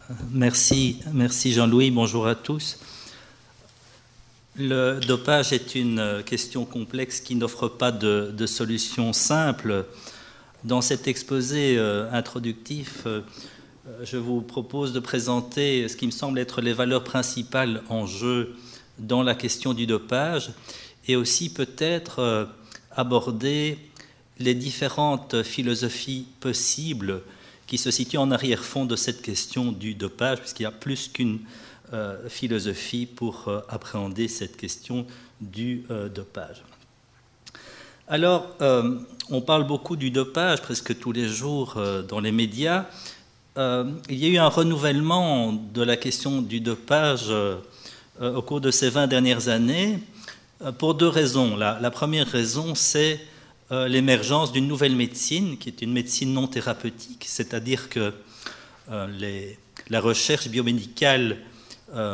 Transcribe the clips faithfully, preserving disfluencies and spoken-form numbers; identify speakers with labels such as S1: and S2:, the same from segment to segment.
S1: Merci, merci Jean-Louis, bonjour à tous. Le dopage est une question complexe qui n'offre pas de, de solution simple. Dans cet exposé euh, introductif, euh, je vous propose de présenter ce qui me semble être les valeurs principales en jeu dans la question du dopage et aussi peut-être euh, aborder les différentes philosophies possibles qui se situent en arrière-fond de cette question du dopage, puisqu'il y a plus qu'une euh, philosophie pour euh, appréhender cette question du euh, dopage. Alors, euh, on parle beaucoup du dopage presque tous les jours euh, dans les médias. Euh, il y a eu un renouvellement de la question du dopage euh, euh, au cours de ces vingt dernières années euh, pour deux raisons. La, la première raison, c'est euh, l'émergence d'une nouvelle médecine, qui est une médecine non thérapeutique, c'est-à-dire que euh, les, la recherche biomédicale euh,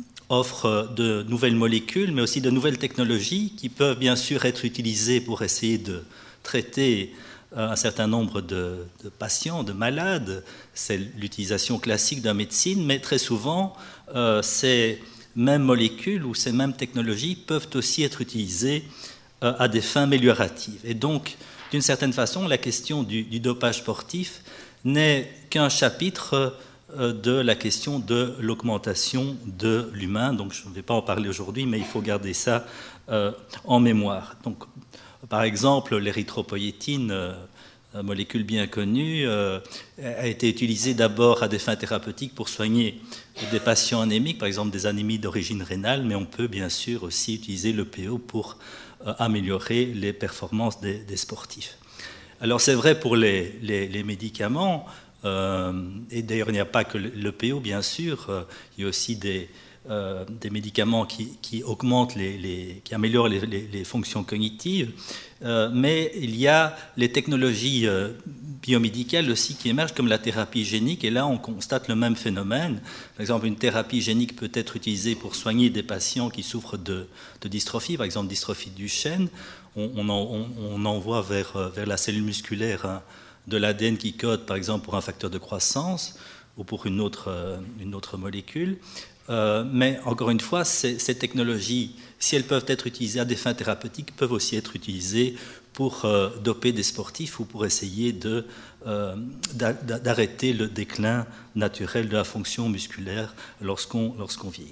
S1: offre de nouvelles molécules, mais aussi de nouvelles technologies qui peuvent bien sûr être utilisées pour essayer de traiter un certain nombre de, de patients, de malades. C'est l'utilisation classique de la médecine, mais très souvent, euh, ces mêmes molécules ou ces mêmes technologies peuvent aussi être utilisées euh, à des fins amélioratives. Et donc, d'une certaine façon, la question du, du dopage sportif n'est qu'un chapitre de la question de l'augmentation de l'humain. Donc je ne vais pas en parler aujourd'hui, mais il faut garder ça euh, en mémoire. Donc, par exemple, l'érythropoïétine, euh, molécule bien connue, euh, a été utilisée d'abord à des fins thérapeutiques pour soigner des patients anémiques, par exemple des anémies d'origine rénale, mais on peut bien sûr aussi utiliser l'E P O pour euh, améliorer les performances des, des sportifs. Alors c'est vrai pour les, les, les médicaments. Euh, et d'ailleurs, il n'y a pas que l'E P O, bien sûr. Euh, il y a aussi des, euh, des médicaments qui, qui augmentent, les, les, qui améliorent les, les, les fonctions cognitives. Euh, mais il y a les technologies euh, biomédicales aussi qui émergent, comme la thérapie génique. Et là, on constate le même phénomène. Par exemple, une thérapie génique peut être utilisée pour soigner des patients qui souffrent de, de dystrophie, par exemple dystrophie de Duchenne. On, on, en, on envoie vers, vers la cellule musculaire hein, de l'A D N qui code, par exemple, pour un facteur de croissance ou pour une autre, euh, une autre molécule. Euh, mais encore une fois, ces, ces technologies, si elles peuvent être utilisées à des fins thérapeutiques, peuvent aussi être utilisées pour euh, doper des sportifs ou pour essayer de, euh, d'arrêter le déclin naturel de la fonction musculaire lorsqu'on, lorsqu'on vieillit.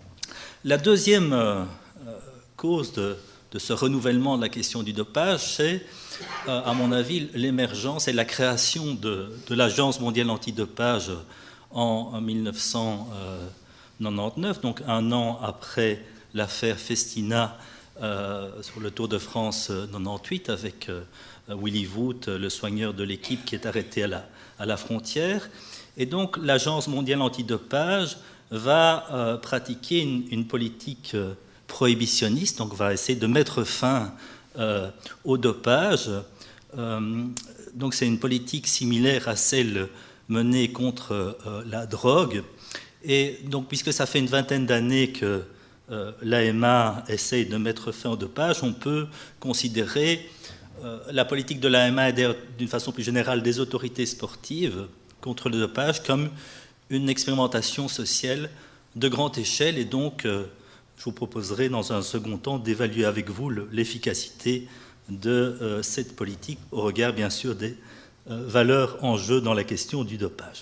S1: La deuxième euh, cause de, de ce renouvellement de la question du dopage, c'est à mon avis, l'émergence et la création de, de l'Agence mondiale antidopage en, en mille neuf cent quatre-vingt-dix-neuf, donc un an après l'affaire Festina euh, sur le Tour de France quatre-vingt-dix-huit, avec euh, Willy Voet, le soigneur de l'équipe qui est arrêté à la, à la frontière. Et donc l'Agence mondiale antidopage va euh, pratiquer une, une politique euh, prohibitionniste, donc va essayer de mettre fin Euh, au dopage. Euh, donc c'est une politique similaire à celle menée contre euh, la drogue. Et donc puisque ça fait une vingtaine d'années que euh, l'A M A essaye de mettre fin au dopage, on peut considérer euh, la politique de l'A M A et d'une façon plus générale des autorités sportives contre le dopage comme une expérimentation sociale de grande échelle. Et donc euh, je vous proposerai dans un second temps d'évaluer avec vous l'efficacité de euh, cette politique au regard bien sûr des euh, valeurs en jeu dans la question du dopage.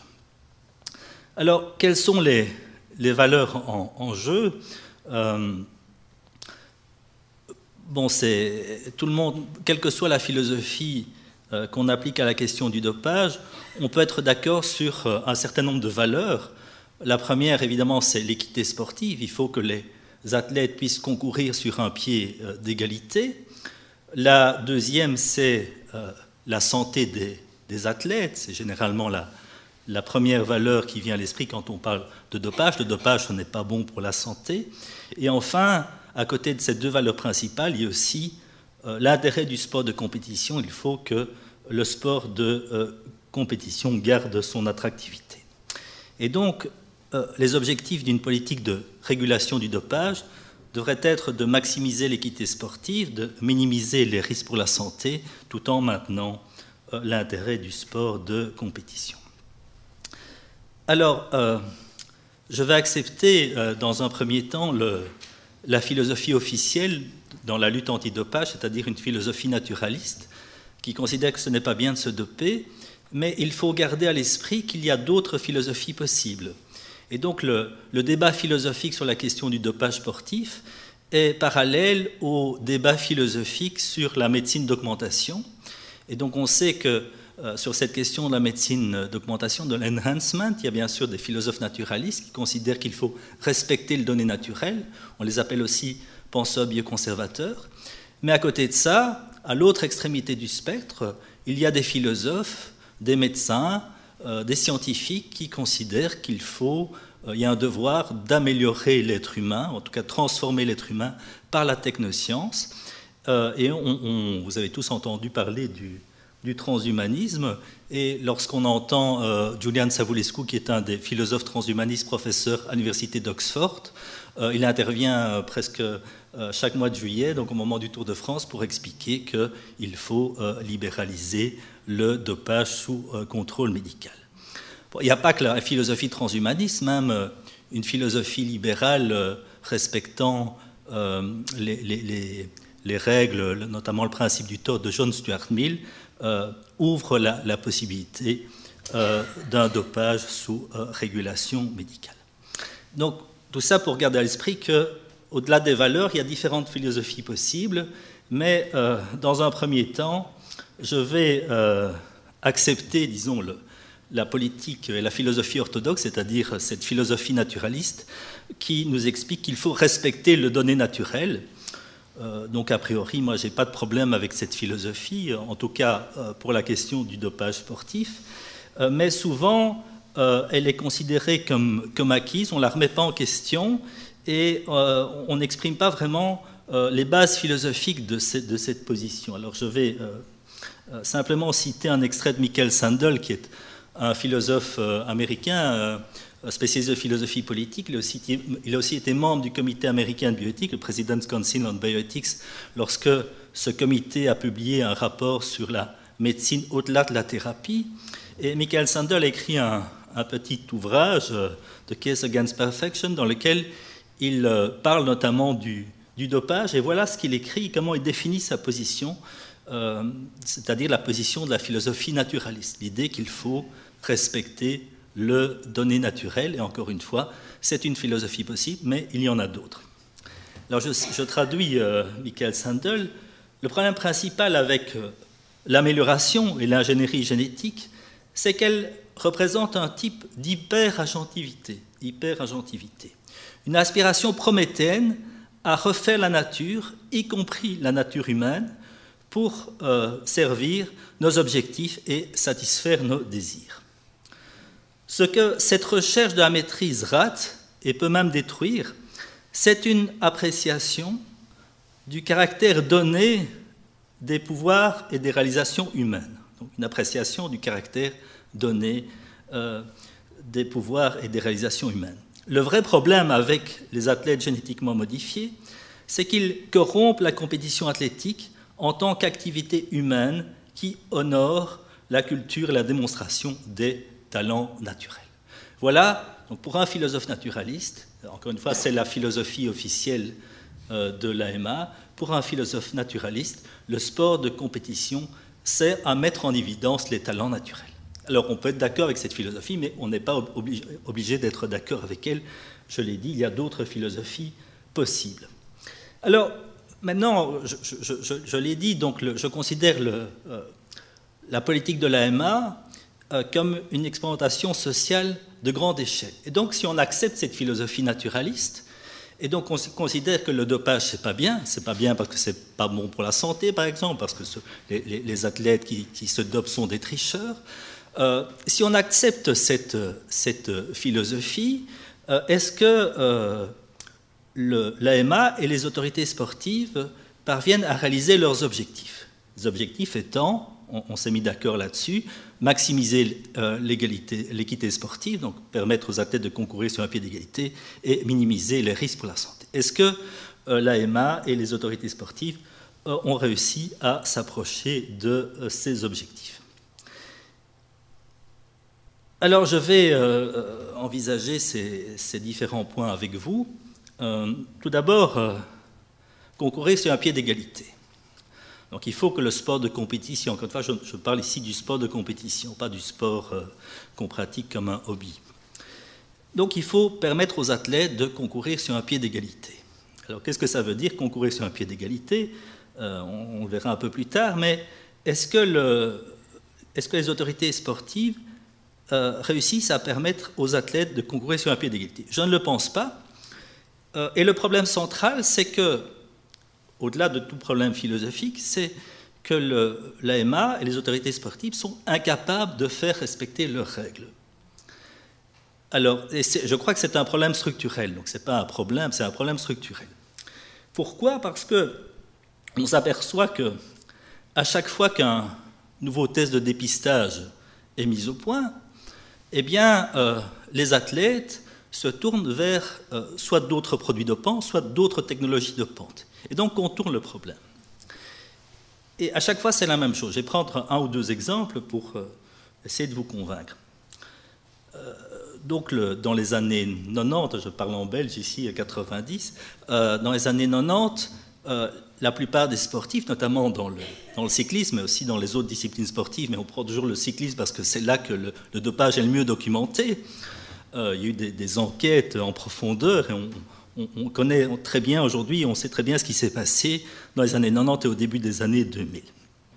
S1: Alors, quelles sont les, les valeurs en, en jeu? euh, Bon, c'est tout le monde, quelle que soit la philosophie euh, qu'on applique à la question du dopage, on peut être d'accord sur euh, un certain nombre de valeurs. La première, évidemment, c'est l'équité sportive. Il faut que les athlètes puissent concourir sur un pied euh, d'égalité. La deuxième, c'est euh, la santé des, des athlètes. C'est généralement la, la première valeur qui vient à l'esprit quand on parle de dopage. Le dopage, ce n'est pas bon pour la santé. Et enfin, à côté de ces deux valeurs principales, il y a aussi euh, l'intérêt du sport de compétition. Il faut que le sport de euh, compétition garde son attractivité. Et donc, euh, les objectifs d'une politique de régulation du dopage devraient être de maximiser l'équité sportive, de minimiser les risques pour la santé, tout en maintenant euh, l'intérêt du sport de compétition. Alors, euh, je vais accepter euh, dans un premier temps le, la philosophie officielle dans la lutte antidopage, c'est-à-dire une philosophie naturaliste qui considère que ce n'est pas bien de se doper, mais il faut garder à l'esprit qu'il y a d'autres philosophies possibles. Et donc le, le débat philosophique sur la question du dopage sportif est parallèle au débat philosophique sur la médecine d'augmentation. Et donc on sait que euh, sur cette question de la médecine d'augmentation, de l'enhancement, il y a bien sûr des philosophes naturalistes qui considèrent qu'il faut respecter les données naturelles. On les appelle aussi penseurs bioconservateurs. Mais à côté de ça, à l'autre extrémité du spectre, il y a des philosophes, des médecins, euh, des scientifiques qui considèrent qu'il faut, euh, il y a un devoir d'améliorer l'être humain, en tout cas transformer l'être humain par la technoscience. Euh, et on, on, vous avez tous entendu parler du, du transhumanisme, et lorsqu'on entend euh, Julian Savulescu, qui est un des philosophes transhumanistes, professeur à l'université d'Oxford, euh, il intervient euh, presque euh, chaque mois de juillet, donc au moment du Tour de France, pour expliquer qu'il faut euh, libéraliser le dopage sous euh, contrôle médical. Bon, il n'y a pas que la philosophie transhumaniste, même euh, une philosophie libérale euh, respectant euh, les, les, les les règles, notamment le principe du tort de John Stuart Mill, euh, ouvrent la, la possibilité euh, d'un dopage sous euh, régulation médicale. Donc, tout ça pour garder à l'esprit qu'au-delà des valeurs, il y a différentes philosophies possibles, mais euh, dans un premier temps, je vais euh, accepter, disons, le, la politique et la philosophie orthodoxe, c'est-à-dire cette philosophie naturaliste, qui nous explique qu'il faut respecter le donné naturel. Euh, donc, a priori, moi, je n'ai pas de problème avec cette philosophie, en tout cas euh, pour la question du dopage sportif. Euh, mais souvent, euh, elle est considérée comme, comme acquise, on ne la remet pas en question et euh, on n'exprime pas vraiment euh, les bases philosophiques de cette, de cette position. Alors, je vais euh, euh, simplement citer un extrait de Michael Sandel, qui est un philosophe euh, américain, euh, spécialiste de philosophie politique. Il a, aussi, il a aussi été membre du comité américain de bioéthique, le President's Council on Bioethics, lorsque ce comité a publié un rapport sur la médecine au-delà de la thérapie. Et Michael Sandel a écrit un, un petit ouvrage, The Case Against Perfection, dans lequel il parle notamment du, du dopage. Et voilà ce qu'il écrit, comment il définit sa position, euh, c'est-à-dire la position de la philosophie naturaliste, l'idée qu'il faut respecter le donné naturel, et encore une fois, c'est une philosophie possible, mais il y en a d'autres. Alors je, je traduis euh, Michael Sandel. Le problème principal avec euh, l'amélioration et l'ingénierie génétique, c'est qu'elle représente un type d'hyper-agentivité, hyper-agentivité, une aspiration prométhéenne à refaire la nature, y compris la nature humaine, pour euh, servir nos objectifs et satisfaire nos désirs. Ce que cette recherche de la maîtrise rate, et peut même détruire, c'est une appréciation du caractère donné des pouvoirs et des réalisations humaines. Donc une appréciation du caractère donné euh, des pouvoirs et des réalisations humaines. Le vrai problème avec les athlètes génétiquement modifiés, c'est qu'ils corrompent la compétition athlétique en tant qu'activité humaine qui honore la culture et la démonstration des talent naturel. Voilà, donc pour un philosophe naturaliste, encore une fois, c'est la philosophie officielle euh, de l'A M A, pour un philosophe naturaliste, le sport de compétition sert à mettre en évidence les talents naturels. Alors on peut être d'accord avec cette philosophie, mais on n'est pas obligé, obligé d'être d'accord avec elle. Je l'ai dit, il y a d'autres philosophies possibles. Alors maintenant, je, je, je, je l'ai dit, donc le, je considère le, euh, la politique de l'A M A comme une expérimentation sociale de grande échelle. Et donc, si on accepte cette philosophie naturaliste, et donc on considère que le dopage, c'est pas bien, c'est pas bien parce que c'est pas bon pour la santé, par exemple, parce que ce, les, les athlètes qui, qui se dopent sont des tricheurs, euh, si on accepte cette, cette philosophie, euh, est-ce que euh, l'A M A et les autorités sportives parviennent à réaliser leurs objectifs? Les objectifs étant, on, on s'est mis d'accord là-dessus, maximiser euh, l'équité sportive, donc permettre aux athlètes de concourir sur un pied d'égalité et minimiser les risques pour la santé. Est-ce que euh, l'A M A et les autorités sportives euh, ont réussi à s'approcher de euh, ces objectifs? Alors je vais euh, envisager ces, ces différents points avec vous. Euh, tout d'abord, euh, concourir sur un pied d'égalité. Donc il faut que le sport de compétition, encore une fois, je, je parle ici du sport de compétition, pas du sport euh, qu'on pratique comme un hobby. Donc il faut permettre aux athlètes de concourir sur un pied d'égalité. Alors qu'est-ce que ça veut dire, concourir sur un pied d'égalité? euh, on, on le verra un peu plus tard, mais est-ce que, le, est-ce que les autorités sportives euh, réussissent à permettre aux athlètes de concourir sur un pied d'égalité? Je ne le pense pas. Euh, et le problème central, c'est que, au-delà de tout problème philosophique, c'est que l'A M A et les autorités sportives sont incapables de faire respecter leurs règles. Alors, et je crois que c'est un problème structurel, donc ce n'est pas un problème, c'est un problème structurel. Pourquoi? Parce qu'on s'aperçoit qu'à chaque fois qu'un nouveau test de dépistage est mis au point, eh bien, euh, les athlètes se tournent vers euh, soit d'autres produits dopants, soit d'autres technologies dopantes. Et donc, on tourne le problème. Et à chaque fois, c'est la même chose. Je vais prendre un ou deux exemples pour euh, essayer de vous convaincre. Euh, donc, le, dans les années quatre-vingt-dix, je parle en belge ici, quatre-vingt-dix, euh, dans les années quatre-vingt-dix, euh, la plupart des sportifs, notamment dans le, dans le cyclisme, mais aussi dans les autres disciplines sportives, mais on prend toujours le cyclisme parce que c'est là que le, le dopage est le mieux documenté. Euh, il y a eu des, des enquêtes en profondeur et on, on, on connaît très bien aujourd'hui, on sait très bien ce qui s'est passé dans les années quatre-vingt-dix et au début des années deux mille.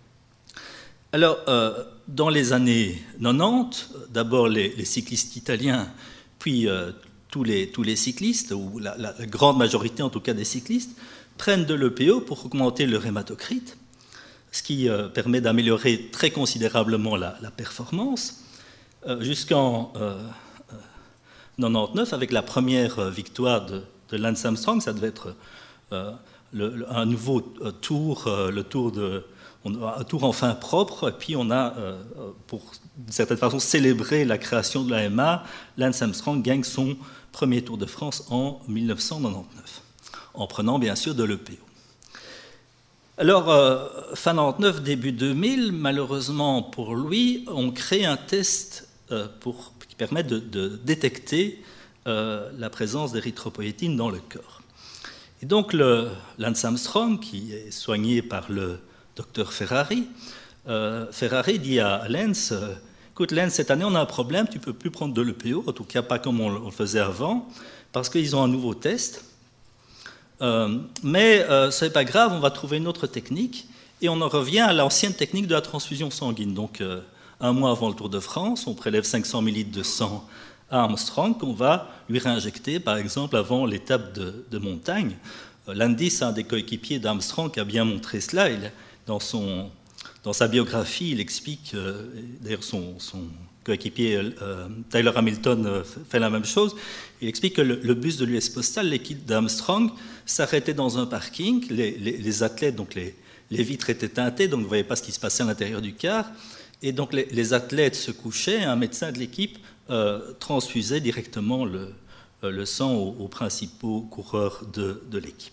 S1: Alors, euh, dans les années quatre-vingt-dix, d'abord les, les cyclistes italiens, puis euh, tous, les, tous les cyclistes, ou la, la, la grande majorité en tout cas des cyclistes, prennent de l'E P O pour augmenter leur hématocrite, ce qui euh, permet d'améliorer très considérablement la, la performance, euh, jusqu'en euh, quatre-vingt-dix-neuf, avec la première victoire de, de Lance Armstrong. Ça devait être euh, le, le, un nouveau tour, euh, le tour de... On a un tour enfin propre, et puis on a, euh, pour d'une certaine façon, célébré la création de l'A M A. Lance Armstrong gagne son premier Tour de France en mille neuf cent quatre-vingt-dix-neuf, en prenant bien sûr de l'E P O. Alors, euh, fin quatre-vingt-dix-neuf, début deux mille, malheureusement pour lui, on crée un test euh, pour, qui permet de, de détecter euh, la présence d'érythropoïétine dans le corps. Et donc, le, Lance Armstrong, qui est soigné par le docteur Ferrari, euh, Ferrari dit à Lance, euh, écoute Lance, cette année on a un problème, tu ne peux plus prendre de l'E P O, en tout cas pas comme on le faisait avant, parce qu'ils ont un nouveau test, euh, mais euh, ce n'est pas grave, on va trouver une autre technique, et on en revient à l'ancienne technique de la transfusion sanguine. Donc euh, un mois avant le Tour de France, on prélève cinq cents millilitres de sang à Armstrong, qu'on va lui réinjecter, par exemple, avant l'étape de, de montagne. Euh, Landis, un des coéquipiers d'Armstrong, qui a bien montré cela. Il, Dans, son, dans sa biographie, il explique, euh, d'ailleurs son, son coéquipier euh, Tyler Hamilton euh, fait la même chose, il explique que le, le bus de l'U S Postal, l'équipe d'Armstrong, s'arrêtait dans un parking, les, les, les athlètes, donc les, les vitres étaient teintées, donc vous ne voyez pas ce qui se passait à l'intérieur du car, et donc les, les athlètes se couchaient, un médecin de l'équipe euh, transfusait directement le, le sang aux, aux principaux coureurs de, de l'équipe.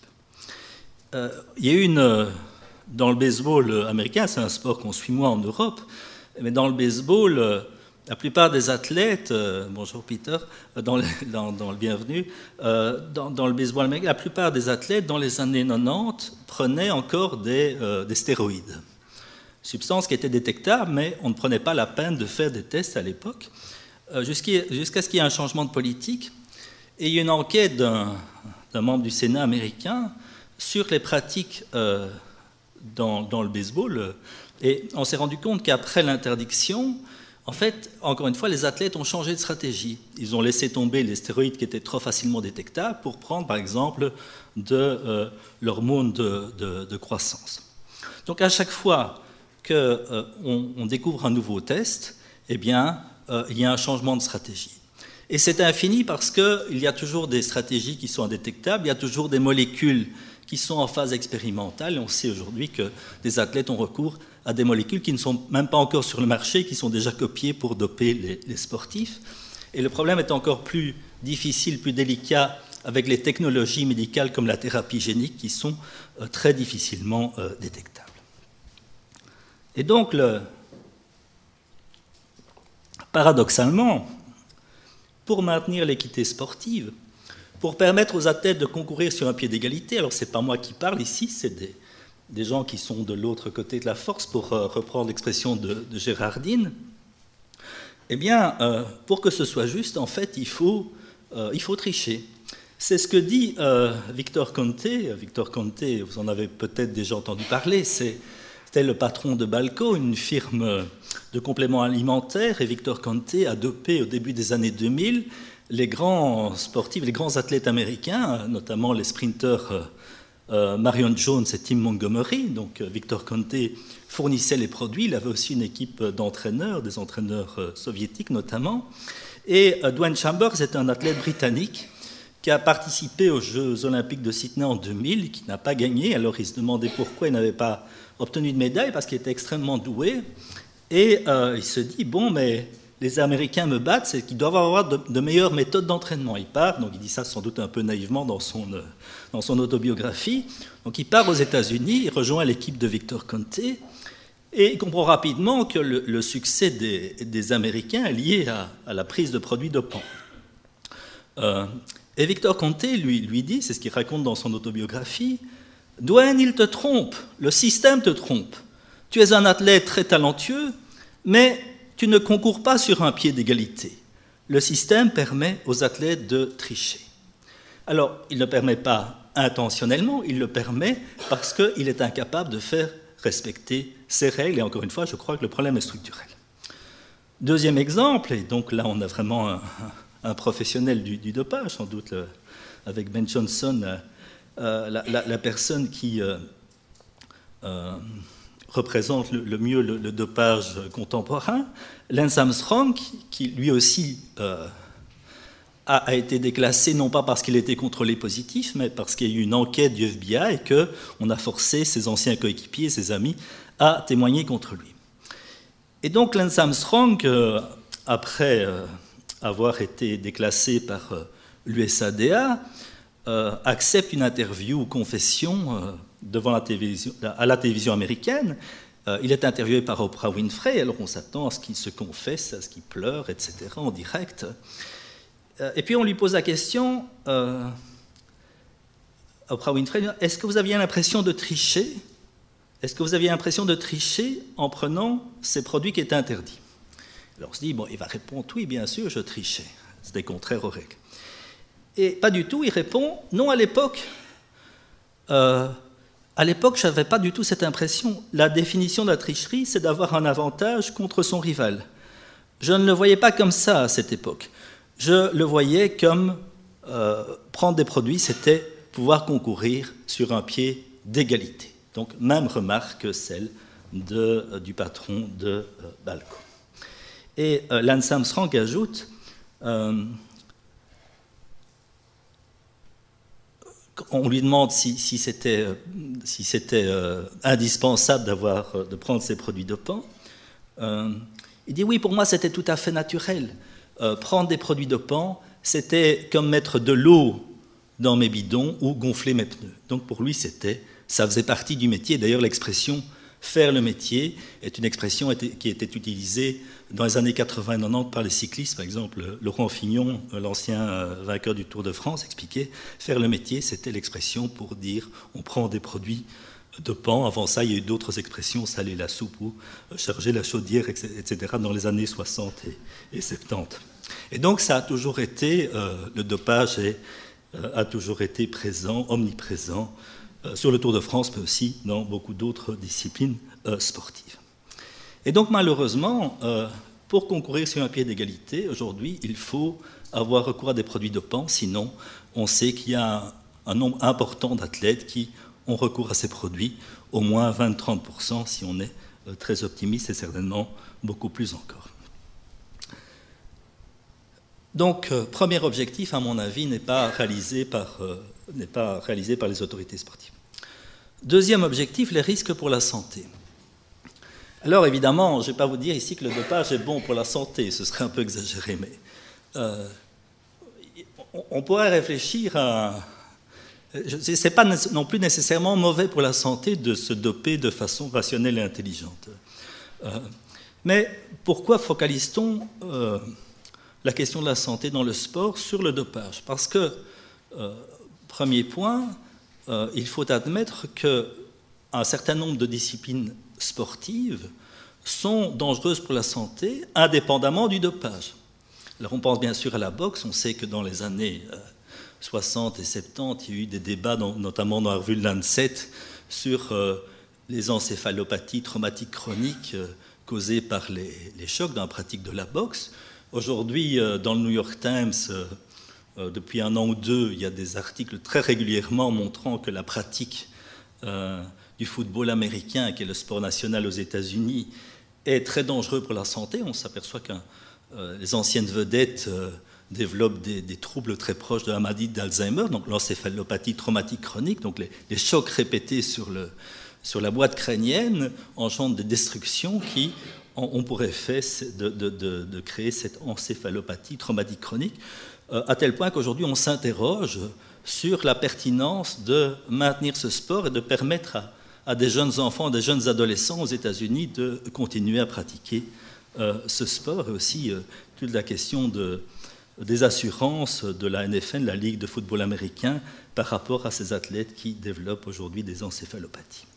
S1: Euh, il y a eu une... Dans le baseball américain, c'est un sport qu'on suit moins en Europe, mais dans le baseball, la plupart des athlètes, euh, bonjour Peter, dans le, dans, dans le bienvenu, euh, dans, dans le baseball américain, la plupart des athlètes dans les années quatre-vingt-dix prenaient encore des, euh, des stéroïdes, substance qui était détectable, mais on ne prenait pas la peine de faire des tests à l'époque, euh, jusqu'à, jusqu'à ce qu'il y ait un changement de politique. Et il y a une enquête d'un, d'un membre du Sénat américain sur les pratiques euh, Dans, dans le baseball, et on s'est rendu compte qu'après l'interdiction, en fait, encore une fois, les athlètes ont changé de stratégie. Ils ont laissé tomber les stéroïdes qui étaient trop facilement détectables pour prendre, par exemple, de euh, l'hormone de, de, de croissance. Donc, à chaque fois qu'on euh, on découvre un nouveau test, eh bien, euh, il y a un changement de stratégie. Et c'est infini parce qu'il y a toujours des stratégies qui sont indétectables, il y a toujours des molécules qui sont en phase expérimentale. Et on sait aujourd'hui que des athlètes ont recours à des molécules qui ne sont même pas encore sur le marché, qui sont déjà copiées pour doper les, les sportifs. Et le problème est encore plus difficile, plus délicat avec les technologies médicales comme la thérapie génique qui sont euh, très difficilement euh, détectables. Et donc, le... paradoxalement, pour maintenir l'équité sportive, pour permettre aux athlètes de concourir sur un pied d'égalité. Alors, ce n'est pas moi qui parle ici, c'est des, des gens qui sont de l'autre côté de la force, pour euh, reprendre l'expression de, de Gérardine. Eh bien, euh, pour que ce soit juste, en fait, il faut, euh, il faut tricher. C'est ce que dit euh, Victor Conte. Victor Conte, vous en avez peut-être déjà entendu parler, c'est, c'était le patron de Balco, une firme de compléments alimentaires, et Victor Conte a dopé au début des années deux mille les grands sportifs, les grands athlètes américains, notamment les sprinteurs euh, euh, Marion Jones et Tim Montgomery. Donc euh, Victor Conte fournissait les produits, il avait aussi une équipe d'entraîneurs, des entraîneurs euh, soviétiques notamment. Et euh, Dwayne Chambers est un athlète britannique qui a participé aux Jeux olympiques de Sydney en deux mille, qui n'a pas gagné. Alors il se demandait pourquoi il n'avait pas obtenu de médaille, parce qu'il était extrêmement doué. Et euh, il se dit, bon, mais les Américains me battent, c'est qu'ils doivent avoir de, de meilleures méthodes d'entraînement. Il part, donc il dit ça sans doute un peu naïvement dans son, euh, dans son autobiographie. Donc il part aux États-Unis, il rejoint l'équipe de Victor Conte, et il comprend rapidement que le, le succès des, des Américains est lié à, à la prise de produits dopants. Euh, Et Victor Conte lui, lui dit, c'est ce qu'il raconte dans son autobiographie, « Dwayne, il te trompe, le système te trompe. Tu es un athlète très talentueux, mais tu ne concours pas sur un pied d'égalité. Le système permet aux athlètes de tricher. » Alors, il ne permet pas intentionnellement, il le permet parce qu'il est incapable de faire respecter ses règles, et encore une fois, je crois que le problème est structurel. Deuxième exemple, et donc là on a vraiment un... un professionnel du, du dopage, sans doute, le, avec Ben Johnson, euh, la, la, la personne qui euh, euh, représente le, le mieux le, le dopage contemporain, Lance Armstrong, qui, qui lui aussi euh, a, a été déclassé, non pas parce qu'il était contrôlé positif, mais parce qu'il y a eu une enquête du F B I et qu'on a forcé ses anciens coéquipiers, ses amis, à témoigner contre lui. Et donc Lance Armstrong, euh, après... Euh, avoir été déclassé par euh, l'U S A D A, euh, accepte une interview ou confession euh, devant la télévision, à la télévision américaine. Euh, il est interviewé par Oprah Winfrey, alors on s'attend à ce qu'il se confesse, à ce qu'il pleure, et cetera, en direct. Euh, et puis on lui pose la question, euh, Oprah Winfrey, est-ce que vous aviez l'impression de tricher? Est-ce que vous aviez l'impression de tricher en prenant ces produits qui étaient interdits? Alors on se dit, bon, il va répondre, oui, bien sûr, je trichais. C'était contraire aux règles. Et pas du tout, il répond, non, à l'époque, euh, à l'époque, je n'avais pas du tout cette impression. La définition de la tricherie, c'est d'avoir un avantage contre son rival. Je ne le voyais pas comme ça à cette époque. Je le voyais comme euh, prendre des produits, c'était pouvoir concourir sur un pied d'égalité. Donc, même remarque que celle de, euh, du patron de euh, Balco. Et euh, Lance Armstrong ajoute, euh, on lui demande si, si c'était, si c'était euh, indispensable d'avoir, de prendre ces produits dopants. Euh, il dit oui, pour moi c'était tout à fait naturel. Euh, prendre des produits dopants, c'était comme mettre de l'eau dans mes bidons ou gonfler mes pneus. Donc pour lui, c'était, ça faisait partie du métier. D'ailleurs, l'expression faire le métier est une expression qui était utilisée dans les années quatre-vingt quatre-vingt-dix par les cyclistes. Par exemple, Laurent Fignon, l'ancien vainqueur du Tour de France, expliquait faire le métier, c'était l'expression pour dire on prend des produits dopants. Avant ça, il y a eu d'autres expressions, saler la soupe ou charger la chaudière, et cetera, dans les années soixante et, et soixante-dix. Et donc, ça a toujours été, euh, le dopage est, euh, a toujours été présent, omniprésent, sur le Tour de France, mais aussi dans beaucoup d'autres disciplines euh, sportives. Et donc, malheureusement, euh, pour concourir sur un pied d'égalité, aujourd'hui, il faut avoir recours à des produits dopants, sinon on sait qu'il y a un, un nombre important d'athlètes qui ont recours à ces produits, au moins vingt à trente pour cent si on est euh, très optimiste, et certainement beaucoup plus encore. Donc, euh, premier objectif, à mon avis, n'est pas réalisé par, euh, n'est pas réalisé par les autorités sportives. Deuxième objectif, les risques pour la santé. Alors évidemment, je ne vais pas vous dire ici que le dopage est bon pour la santé, ce serait un peu exagéré, mais euh, on pourrait réfléchir à... Ce n'est pas non plus nécessairement mauvais pour la santé de se doper de façon rationnelle et intelligente. Euh, mais pourquoi focalise-t-on euh, la question de la santé dans le sport sur le dopage. Parce que, euh, premier point, euh, il faut admettre qu'un certain nombre de disciplines sportives sont dangereuses pour la santé, indépendamment du dopage. Alors on pense bien sûr à la boxe, on sait que dans les années euh, soixante et soixante-dix, il y a eu des débats, dans, notamment dans la revue Lancet, sur euh, les encéphalopathies traumatiques chroniques euh, causées par les, les chocs dans la pratique de la boxe. Aujourd'hui, euh, dans le New York Times, euh, euh, depuis un an ou deux, il y a des articles très régulièrement montrant que la pratique euh, du football américain, qui est le sport national aux États-Unis, est très dangereux pour la santé. On s'aperçoit que euh, les anciennes vedettes euh, développent des, des troubles très proches de la maladie d'Alzheimer, donc l'encéphalopathie traumatique chronique, donc les, les chocs répétés sur, le, sur la boîte crânienne engendrent des destructions qui ont pour effet de, de, de, de créer cette encéphalopathie traumatique chronique, euh, à tel point qu'aujourd'hui on s'interroge sur la pertinence de maintenir ce sport et de permettre à, à des jeunes enfants, des jeunes adolescents aux États-Unis de continuer à pratiquer euh, ce sport, et aussi euh, toute la question de, des assurances de la N F L, la Ligue de football américain, par rapport à ces athlètes qui développent aujourd'hui des encéphalopathies.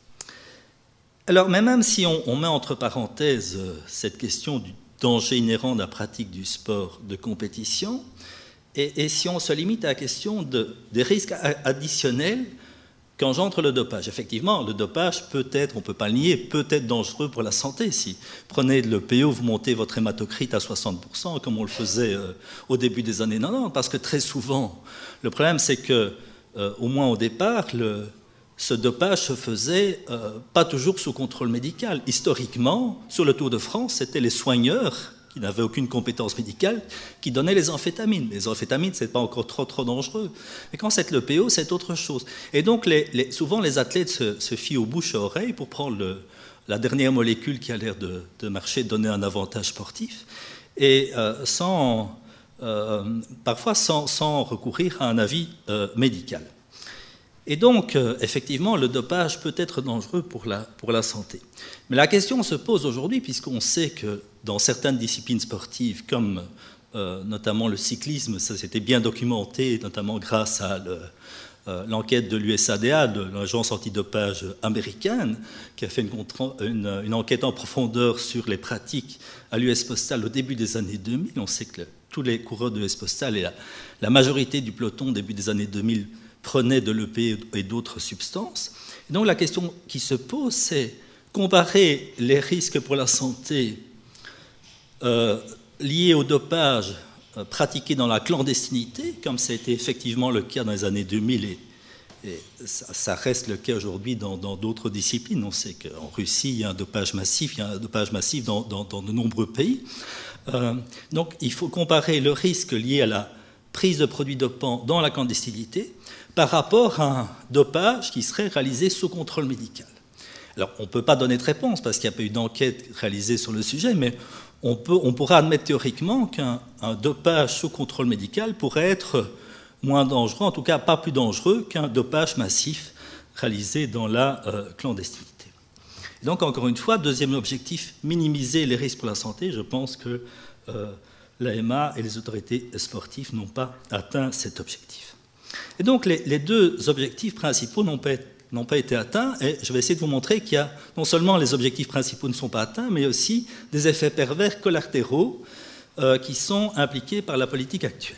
S1: Alors, même si on, on met entre parenthèses euh, cette question du danger inhérent de la pratique du sport de compétition, et, et si on se limite à la question de, des risques additionnels qu'engendre le dopage. Effectivement, le dopage peut être, on ne peut pas le nier, peut être dangereux pour la santé. Si prenez le P O, vous montez votre hématocrite à soixante pour cent, comme on le faisait euh, au début des années quatre-vingt-dix, parce que très souvent, le problème c'est que, euh, au moins au départ, le, ce dopage se faisait euh, pas toujours sous contrôle médical. Historiquement, sur le Tour de France, c'était les soigneurs qui n'avaient aucune compétence médicale, qui donnaient les amphétamines. Les amphétamines, ce n'est pas encore trop, trop dangereux. Mais quand c'est le P O, c'est autre chose. Et donc, les, les, souvent, les athlètes se, se fient aux bouches à oreille pour prendre le, la dernière molécule qui a l'air de, de marcher, de donner un avantage sportif, et euh, sans, euh, parfois sans, sans recourir à un avis euh, médical. Et donc, euh, effectivement, le dopage peut être dangereux pour la, pour la santé. Mais la question se pose aujourd'hui, puisqu'on sait que dans certaines disciplines sportives, comme euh, notamment le cyclisme, ça s'était bien documenté, notamment grâce à le, euh, l'enquête de l'U S A D A, de l'agence antidopage américaine, qui a fait une, une, une enquête en profondeur sur les pratiques à l'U S Postal au début des années deux mille. On sait que le, tous les coureurs de l'U S Postal et la, la majorité du peloton au début des années deux mille prenaient de l'E P et d'autres substances. Et donc la question qui se pose, c'est comparer les risques pour la santé euh, liés au dopage euh, pratiqué dans la clandestinité, comme ça a été effectivement le cas dans les années deux mille, et, et ça, ça reste le cas aujourd'hui dans, dans d'autres disciplines. On sait qu'en Russie, il y a un dopage massif, il y a un dopage massif dans, dans, dans de nombreux pays. Euh, donc il faut comparer le risque lié à la prise de produits dopants dans la clandestinité par rapport à un dopage qui serait réalisé sous contrôle médical. Alors, on ne peut pas donner de réponse parce qu'il n'y a pas eu d'enquête réalisée sur le sujet, mais on, peut, on pourrait admettre théoriquement qu'un un dopage sous contrôle médical pourrait être moins dangereux, en tout cas pas plus dangereux qu'un dopage massif réalisé dans la euh, clandestinité. Et donc, encore une fois, deuxième objectif, minimiser les risques pour la santé. Je pense que euh, l'A M A et les autorités sportives n'ont pas atteint cet objectif. Et donc, les, les deux objectifs principaux n'ont pas, n'ont pas été atteints, et je vais essayer de vous montrer qu'il y a non seulement les objectifs principaux ne sont pas atteints, mais aussi des effets pervers collatéraux euh, qui sont impliqués par la politique actuelle.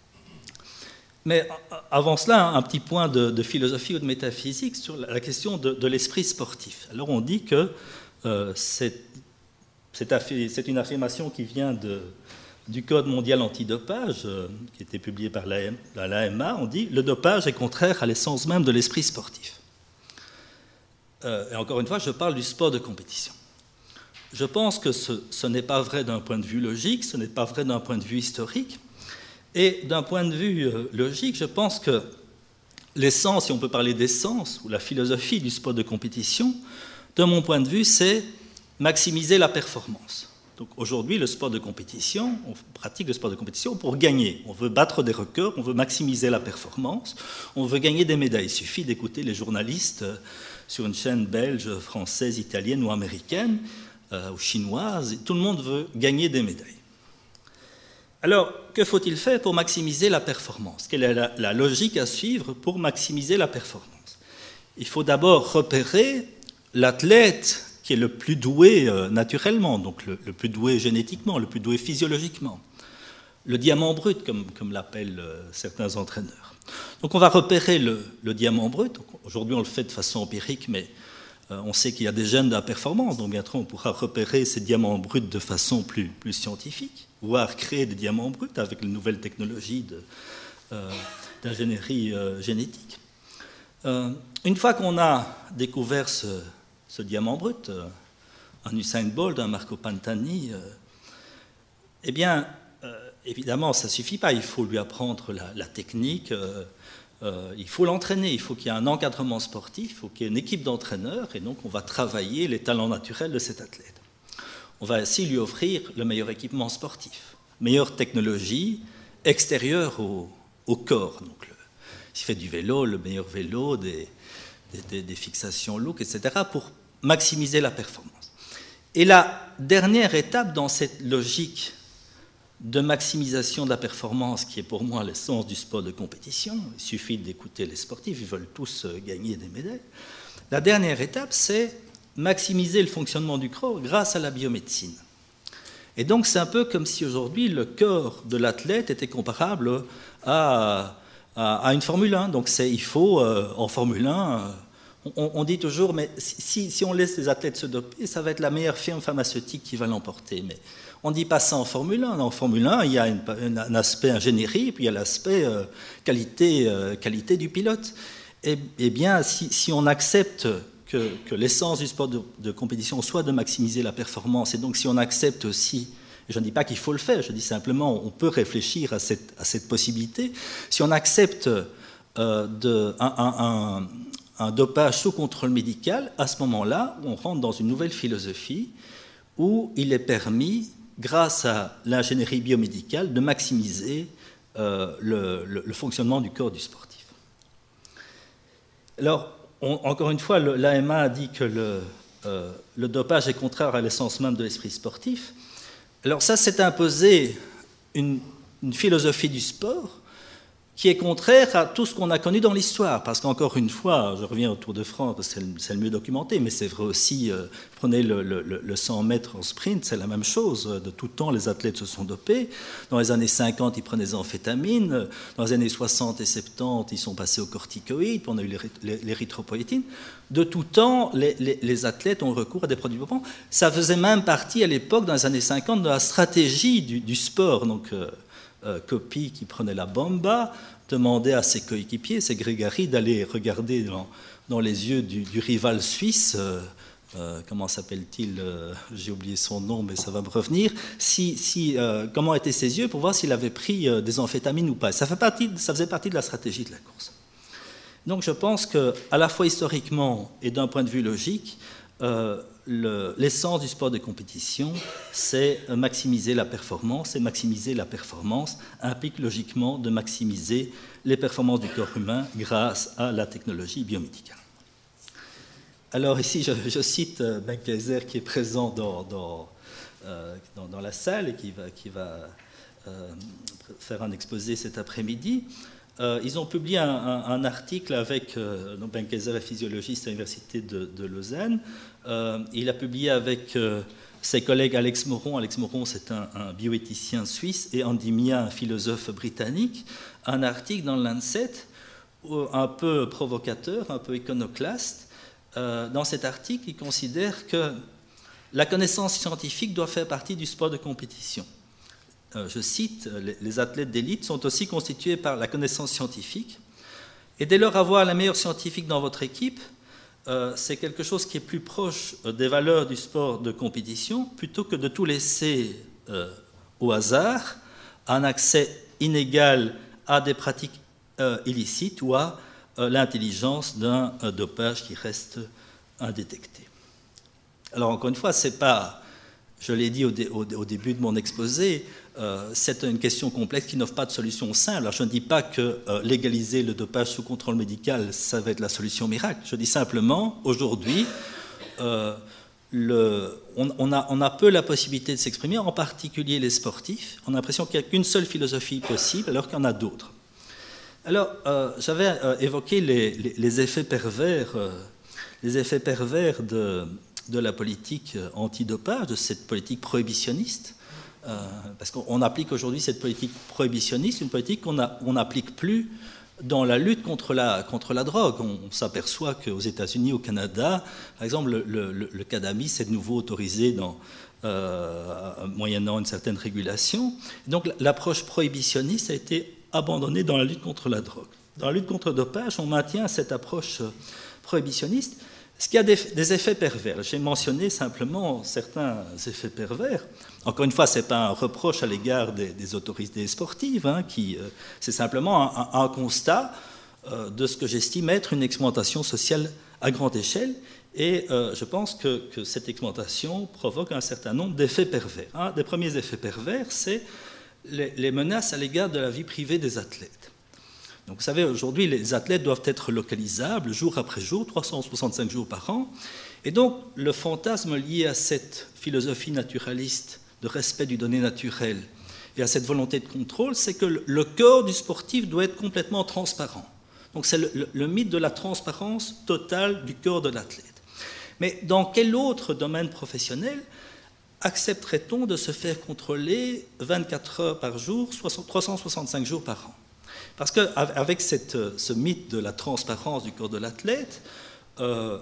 S1: Mais avant cela, un petit point de, de philosophie ou de métaphysique sur la question de, de l'esprit sportif. Alors, on dit que euh, c'est, c'est, affi- c'est une affirmation qui vient de... du Code mondial antidopage, euh, qui était publié par l'A M A, on dit « le dopage est contraire à l'essence même de l'esprit sportif ». Euh, et encore une fois, je parle du sport de compétition. Je pense que ce, ce n'est pas vrai d'un point de vue logique, ce n'est pas vrai d'un point de vue historique. Et d'un point de vue euh, logique, je pense que l'essence, si on peut parler d'essence, ou la philosophie du sport de compétition, de mon point de vue, c'est maximiser la performance. Donc aujourd'hui, le sport de compétition, on pratique le sport de compétition pour gagner. On veut battre des records, on veut maximiser la performance, on veut gagner des médailles. Il suffit d'écouter les journalistes sur une chaîne belge, française, italienne ou américaine, euh, ou chinoise. Tout le monde veut gagner des médailles. Alors, que faut-il faire pour maximiser la performance? Quelle est la, la logique à suivre pour maximiser la performance? Il faut d'abord repérer l'athlète qui est le plus doué euh, naturellement, donc le, le plus doué génétiquement, le plus doué physiologiquement. Le diamant brut, comme, comme l'appellent euh, certains entraîneurs. Donc on va repérer le, le diamant brut. Aujourd'hui, on le fait de façon empirique, mais euh, on sait qu'il y a des gènes de la performance, donc bientôt on pourra repérer ces diamants bruts de façon plus, plus scientifique, voire créer des diamants bruts avec les nouvelles technologies de, euh, d'ingénierie euh, génétique. Euh, une fois qu'on a découvert ce, ce diamant brut, euh, un Usain Bolt, un Marco Pantani, euh, eh bien, évidemment, ça ne suffit pas, il faut lui apprendre la, la technique, euh, euh, il faut l'entraîner, il faut qu'il y ait un encadrement sportif, il faut qu'il y ait une équipe d'entraîneurs, et donc on va travailler les talents naturels de cet athlète. On va ainsi lui offrir le meilleur équipement sportif, meilleure technologie extérieure au, au corps. Donc le, s'il fait du vélo, le meilleur vélo, des, des, des, des fixations look, et cetera, pour maximiser la performance. Et la dernière étape dans cette logique de maximisation de la performance, qui est pour moi l'essence du sport de compétition. Il suffit d'écouter les sportifs, ils veulent tous gagner des médailles. La dernière étape, c'est maximiser le fonctionnement du corps grâce à la biomédecine. Et donc, c'est un peu comme si aujourd'hui, le corps de l'athlète était comparable à, à, à une Formule un. Donc, c'est, il faut, euh, en Formule un, euh, on, on dit toujours, mais si, si on laisse les athlètes se doper, ça va être la meilleure firme pharmaceutique qui va l'emporter. Mais on ne dit pas ça en Formule un. En Formule un, il y a une, une, un aspect ingénierie, puis il y a l'aspect euh, qualité, euh, qualité du pilote. Et, et bien, si, si on accepte que, que l'essence du sport de, de compétition soit de maximiser la performance, et donc si on accepte aussi, je ne dis pas qu'il faut le faire, je dis simplement on peut réfléchir à cette, à cette possibilité, si on accepte euh, de, un, un, un, un dopage sous contrôle médical, à ce moment-là, on rentre dans une nouvelle philosophie où il est permis, grâce à l'ingénierie biomédicale, de maximiser euh, le, le, le fonctionnement du corps du sportif. Alors, on, encore une fois, l'A M A a dit que le, euh, le dopage est contraire à l'essence même de l'esprit sportif. Alors ça, c'est imposer une, une philosophie du sport qui est contraire à tout ce qu'on a connu dans l'histoire. Parce qu'encore une fois, je reviens au Tour de France, parce que c'est le mieux documenté, mais c'est vrai aussi, euh, prenez le, le, le cent mètres en sprint, c'est la même chose. De tout temps, les athlètes se sont dopés. Dans les années cinquante, ils prenaient des amphétamines. Dans les années soixante et soixante-dix, ils sont passés aux corticoïdes, puis on a eu l'érythropoïétine. De tout temps, les, les, les athlètes ont recours à des produits dopants. Ça faisait même partie, à l'époque, dans les années cinquante, de la stratégie du, du sport. Donc, euh, Euh, Coppi, qui prenait la bomba, demandait à ses coéquipiers, ses grégaries, d'aller regarder dans, dans les yeux du, du rival suisse, euh, euh, comment s'appelle-t-il, euh, j'ai oublié son nom, mais ça va me revenir, si, si, euh, comment étaient ses yeux pour voir s'il avait pris euh, des amphétamines ou pas. Ça, fait partie, ça faisait partie de la stratégie de la course. Donc je pense qu'à la fois historiquement et d'un point de vue logique, euh, l'essence du sport de compétition, c'est maximiser la performance, et maximiser la performance implique logiquement de maximiser les performances du corps humain grâce à la technologie biomédicale. Alors ici, je, je cite Ben Kaiser qui est présent dans, dans, euh, dans, dans la salle et qui va, qui va euh, faire un exposé cet après-midi. Euh, ils ont publié un, un, un article avec euh, Ben Kaiser est physiologiste à l'université de, de Lausanne. Euh, il a publié avec euh, ses collègues Alex Moron. Alex Moron, c'est un, un bioéthicien suisse, et Andy Mia, un philosophe britannique, un article dans le Lancet, un peu provocateur, un peu iconoclaste. Euh, dans cet article, il considère que la connaissance scientifique doit faire partie du sport de compétition. Euh, je cite, les, les athlètes d'élite sont aussi constitués par la connaissance scientifique, et dès lors avoir la meilleure scientifique dans votre équipe, euh, c'est quelque chose qui est plus proche des valeurs du sport de compétition, plutôt que de tout laisser euh, au hasard, un accès inégal à des pratiques euh, illicites ou à euh, l'intelligence d'un euh, dopage qui reste indétecté. Alors encore une fois, c'est pas, je l'ai dit au, dé, au, au début de mon exposé, Euh, c'est une question complexe qui n'offre pas de solution simple. Alors, je ne dis pas que euh, légaliser le dopage sous contrôle médical, ça va être la solution miracle. Je dis simplement, aujourd'hui, euh, le, on, on, a, on a peu la possibilité de s'exprimer, en particulier les sportifs. On a l'impression qu'il n'y a qu'une seule philosophie possible, alors qu'il y en a d'autres. Alors, euh, j'avais euh, évoqué les, les, les effets pervers, euh, les effets pervers de, de la politique antidopage, de cette politique prohibitionniste, euh, parce qu'on applique aujourd'hui cette politique prohibitionniste, une politique qu'on n'applique plus dans la lutte contre la, contre la drogue. On, on s'aperçoit qu'aux États-Unis, au Canada, par exemple, le, le, le cannabis est de nouveau autorisé dans, euh, moyennant une certaine régulation. Donc l'approche prohibitionniste a été abandonnée dans la lutte contre la drogue. Dans la lutte contre le dopage, on maintient cette approche prohibitionniste, ce qui a des, des effets pervers. J'ai mentionné simplement certains effets pervers. Encore une fois, ce n'est pas un reproche à l'égard des, des autorités sportives, hein, qui, euh, c'est simplement un, un, un constat euh, de ce que j'estime être une exploitation sociale à grande échelle. Et euh, je pense que, que cette exploitation provoque un certain nombre d'effets pervers. Un des premiers effets pervers, c'est les, les menaces à l'égard de la vie privée des athlètes. Donc, vous savez, aujourd'hui, les athlètes doivent être localisables jour après jour, trois cent soixante-cinq jours par an. Et donc, le fantasme lié à cette philosophie naturaliste de respect du donné naturel et à cette volonté de contrôle, c'est que le corps du sportif doit être complètement transparent. Donc, c'est le, le, le mythe de la transparence totale du corps de l'athlète. Mais dans quel autre domaine professionnel accepterait-on de se faire contrôler vingt-quatre heures par jour, trois cent soixante-cinq jours par an? Parce qu'avec ce mythe de la transparence du corps de l'athlète, euh,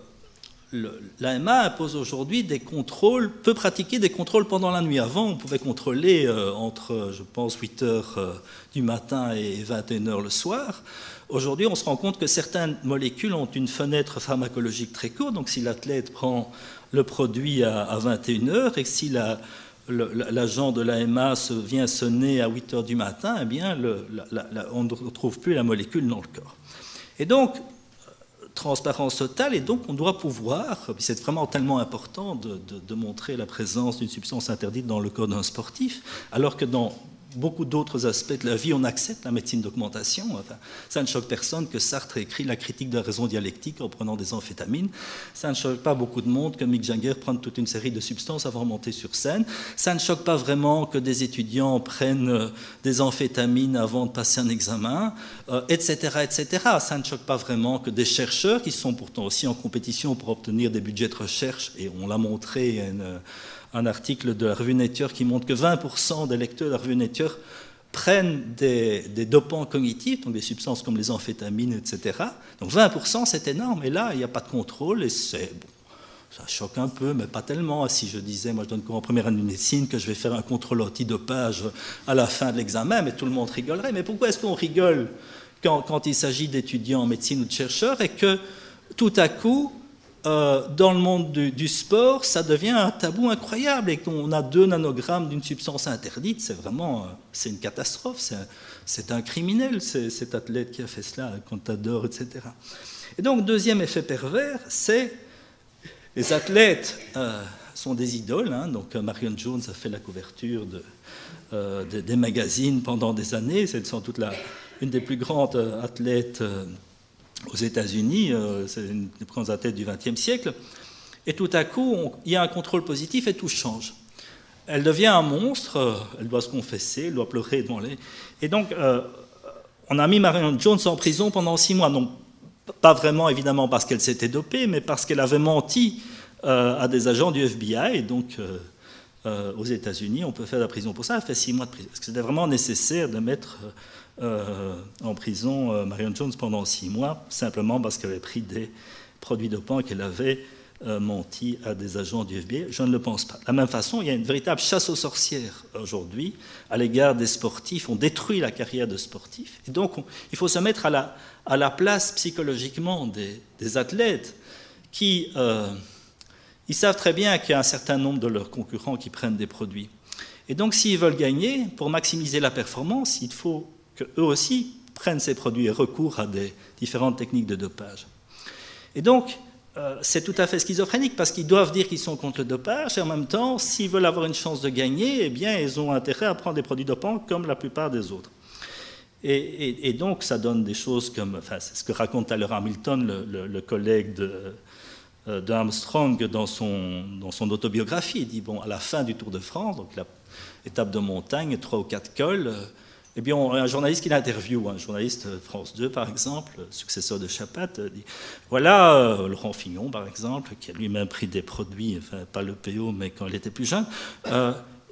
S1: l'A M A impose aujourd'hui des contrôles, peut pratiquer des contrôles pendant la nuit. Avant, on pouvait contrôler euh, entre, je pense, huit heures euh, du matin et vingt et une heures le soir. Aujourd'hui, on se rend compte que certaines molécules ont une fenêtre pharmacologique très courte. Donc, si l'athlète prend le produit à, à vingt et une heures et que si la... l'agent de l'A M A se vient sonner à huit heures du matin, eh bien, le, la, la, on ne retrouve plus la molécule dans le corps. Et donc, transparence totale, et donc on doit pouvoir, c'est vraiment tellement important de, de, de montrer la présence d'une substance interdite dans le corps d'un sportif, alors que dans beaucoup d'autres aspects de la vie, on accepte la médecine d'augmentation. Enfin, ça ne choque personne que Sartre ait écrit La critique de la raison dialectique en prenant des amphétamines. Ça ne choque pas beaucoup de monde que Mick Jagger prenne toute une série de substances avant de monter sur scène. Ça ne choque pas vraiment que des étudiants prennent des amphétamines avant de passer un examen, euh, et cetera, et cetera. Ça ne choque pas vraiment que des chercheurs, qui sont pourtant aussi en compétition pour obtenir des budgets de recherche, et on l'a montré, une, un article de la revue Nature qui montre que vingt pour cent des lecteurs de la revue Nature prennent des, des dopants cognitifs, donc des substances comme les amphétamines, et cetera. Donc vingt pour cent, c'est énorme. Et là, il n'y a pas de contrôle. Et c'est, bon, ça choque un peu, mais pas tellement. Si je disais, moi je donne cours en première année de médecine, que je vais faire un contrôle antidopage à la fin de l'examen, mais tout le monde rigolerait. Mais pourquoi est-ce qu'on rigole quand, quand il s'agit d'étudiants en médecine ou de chercheurs et que tout à coup, Euh, dans le monde du, du sport, ça devient un tabou incroyable et qu'on a deux nanogrammes d'une substance interdite, c'est vraiment euh, c'est une catastrophe, c'est un, c'est un criminel, c'est, cet athlète qui a fait cela, Contador, et cetera. Et donc, deuxième effet pervers, c'est les athlètes euh, sont des idoles, hein, donc Marion Jones a fait la couverture de, euh, de, des magazines pendant des années, c'est sans doute la, une des plus grandes athlètes euh, aux États-Unis, euh, c'est une des grandes athlètes du vingtième siècle, et tout à coup, on, il y a un contrôle positif et tout change. Elle devient un monstre, euh, elle doit se confesser, elle doit pleurer devant les... Et donc, euh, on a mis Marion Jones en prison pendant six mois, non pas vraiment évidemment parce qu'elle s'était dopée, mais parce qu'elle avait menti euh, à des agents du F B I, et donc euh, euh, aux États-Unis, on peut faire la prison pour ça, elle fait six mois de prison, parce que c'était vraiment nécessaire de mettre... Euh, Euh, en prison euh, Marion Jones pendant six mois, simplement parce qu'elle avait pris des produits dopants et qu'elle avait euh, menti à des agents du F B I. Je ne le pense pas. De la même façon, il y a une véritable chasse aux sorcières aujourd'hui à l'égard des sportifs. On détruit la carrière de sportifs. Et donc, on, il faut se mettre à la, à la place psychologiquement des, des athlètes qui euh, ils savent très bien qu'il y a un certain nombre de leurs concurrents qui prennent des produits. Et donc, s'ils veulent gagner, pour maximiser la performance, il faut qu'eux aussi prennent ces produits et recourent à des différentes techniques de dopage. Et donc, euh, c'est tout à fait schizophrénique, parce qu'ils doivent dire qu'ils sont contre le dopage, et en même temps, s'ils veulent avoir une chance de gagner, eh bien, ils ont intérêt à prendre des produits dopants comme la plupart des autres. Et, et, et donc, ça donne des choses comme, enfin, c'est ce que raconte à l'heure Hamilton, le, le, le collègue de, euh, d'Armstrong dans son, dans son autobiographie. Il dit, bon, à la fin du Tour de France, donc l'étape de montagne, trois ou quatre cols, euh, eh bien, on, un journaliste qui l'interviewe, un journaliste France deux, par exemple, successeur de Chapat, dit, voilà, euh, Laurent Fignon, par exemple, qui a lui-même pris des produits, enfin, pas le P O, mais quand il était plus jeune, euh,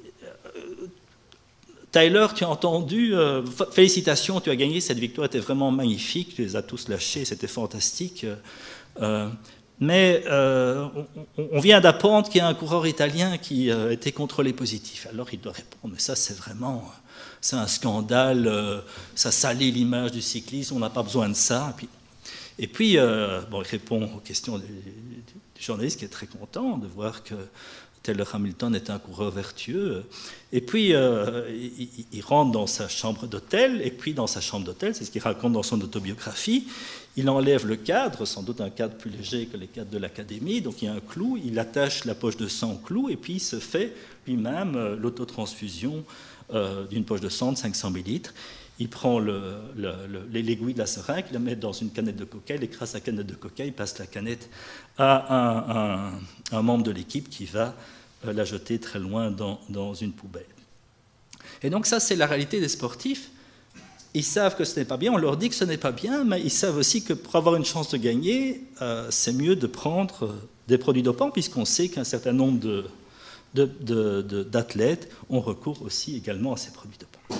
S1: Tyler, tu as entendu, euh, félicitations, tu as gagné, cette victoire était vraiment magnifique, tu les as tous lâchés, c'était fantastique. Euh, mais euh, on, on vient d'apprendre qu'il y a un coureur italien qui a été contrôlé positif. Alors il doit répondre, mais ça c'est vraiment, c'est un scandale, euh, ça salit l'image du cyclisme, on n'a pas besoin de ça. Et puis, et puis euh, bon, il répond aux questions du, du journaliste qui est très content de voir que Taylor Hamilton est un coureur vertueux. Et puis, euh, il, il rentre dans sa chambre d'hôtel, et puis dans sa chambre d'hôtel, c'est ce qu'il raconte dans son autobiographie, il enlève le cadre, sans doute un cadre plus léger que les cadres de l'académie, donc il y a un clou, il attache la poche de sang au clou, et puis il se fait lui-même euh, l'autotransfusion euh, d'une poche de sang de cinq cents millilitres. Il prend le, le, le, l'aiguille de la seringue, il la met dans une canette de coca, il écrase la canette de coca, il passe la canette à un, un, un membre de l'équipe qui va euh, la jeter très loin dans, dans une poubelle. Et donc ça, c'est la réalité des sportifs. Ils savent que ce n'est pas bien, on leur dit que ce n'est pas bien, mais ils savent aussi que pour avoir une chance de gagner, euh, c'est mieux de prendre des produits dopants, puisqu'on sait qu'un certain nombre de, de, de, de, d'athlètes ont recours aussi également à ces produits dopants.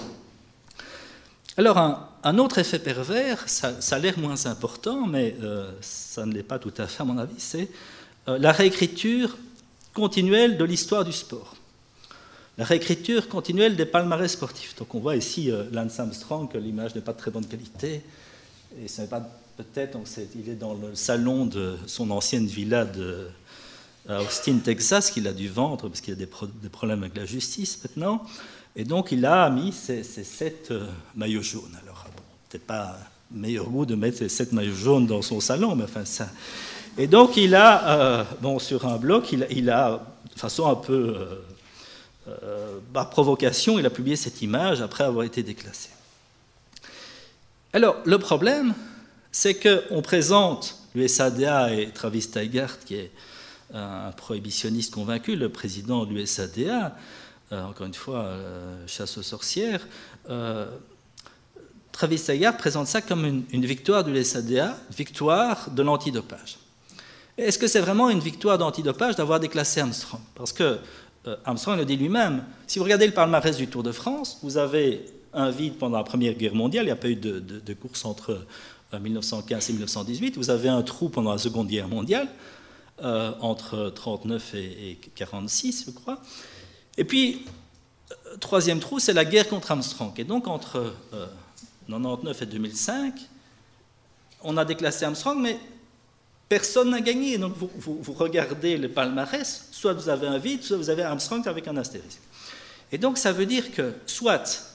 S1: Alors, un, un autre effet pervers, ça, ça a l'air moins important, mais euh, ça ne l'est pas tout à fait à mon avis, c'est euh, la réécriture continuelle de l'histoire du sport. La réécriture continuelle des palmarès sportifs. Donc on voit ici euh, Lance Armstrong, que l'image n'est pas de très bonne qualité, et ce n'est pas peut-être, donc c'est, il est dans le salon de son ancienne villa de à Austin, Texas, qu'il a dû vendre, parce qu'il y a des, pro- des problèmes avec la justice maintenant. Et donc, il a mis ces, ces sept euh, maillots jaunes. Alors, bon, peut-être pas meilleur goût de mettre ces sept maillots jaunes dans son salon, mais enfin, ça. Et donc, il a, euh, bon, sur un blog, il, il a, de façon un peu euh, euh, par provocation, il a publié cette image après avoir été déclassé. Alors, le problème, c'est qu'on présente l'U S A D A et Travis Tygart, qui est un prohibitionniste convaincu, le président de l'U S A D A, Euh, encore une fois, euh, chasse aux sorcières, euh, Travis Tygart présente ça comme une, une victoire de l'U S A D A, victoire de l'antidopage. Est-ce que c'est vraiment une victoire d'antidopage d'avoir déclassé Armstrong? Parce que euh, Armstrong le dit lui-même, si vous regardez le palmarès du Tour de France, vous avez un vide pendant la Première Guerre mondiale, il n'y a pas eu de, de, de course entre euh, mille neuf cent quinze et mille neuf cent dix-huit, vous avez un trou pendant la Seconde Guerre mondiale, euh, entre trente-neuf et, et quarante-six, je crois. Et puis, euh, troisième trou, c'est la guerre contre Armstrong. Et donc, entre euh, mille neuf cent quatre-vingt-dix-neuf et deux mille cinq, on a déclassé Armstrong, mais personne n'a gagné. Donc, vous, vous, vous regardez le palmarès, soit vous avez un vide, soit vous avez Armstrong avec un astérisque. Et donc, ça veut dire que, soit,